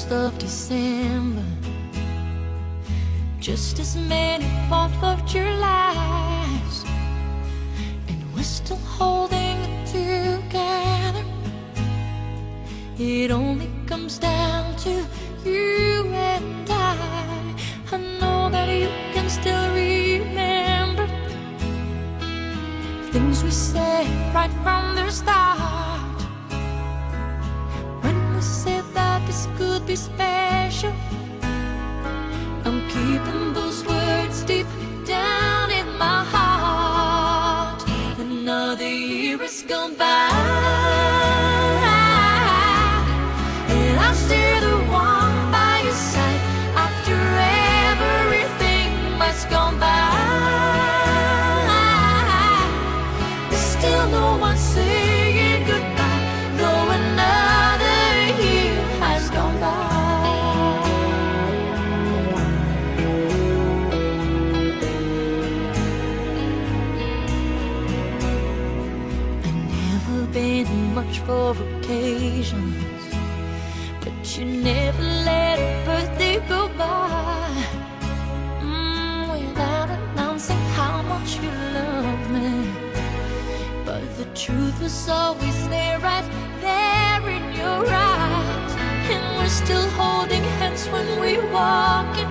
1st of December. Just as many fought for your lives, and we're still holding it together. It only comes down to you and I know that you can still remember things we said right from the start, when we said that this could be special. I'm keeping those words deep down in my heart. Another year has gone by, and I'm still the one by your side after everything that's gone by. There's still no one saying goodbye, though another year has gone by. Been much for occasions, but you never let a birthday go by without announcing how much you love me. But the truth was always there, right there in your eyes. And we're still holding hands when we walk in,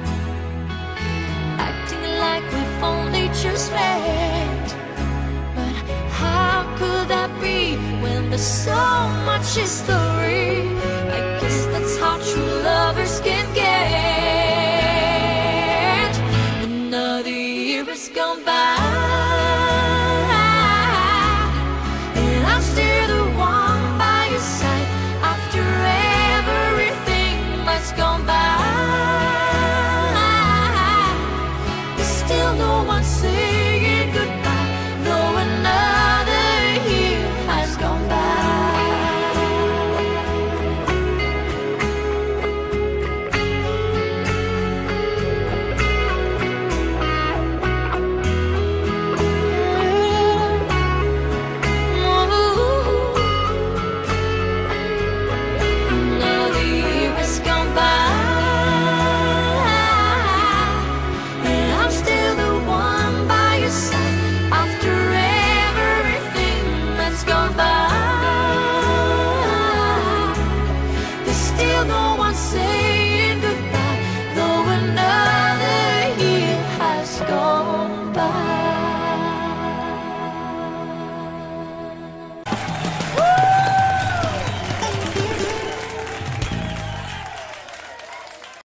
acting like we've only just met. How could that be when there's so much history? I guess that's how true lovers can get. Another year has gone by, and I'm still the one by your side after everything that's gone by. There's still no one saying goodbye, though another year has gone by. Another year has gone by, and I'm still the one by your side after everything that's gone by. There's still no one saying goodbye, though another year has gone by.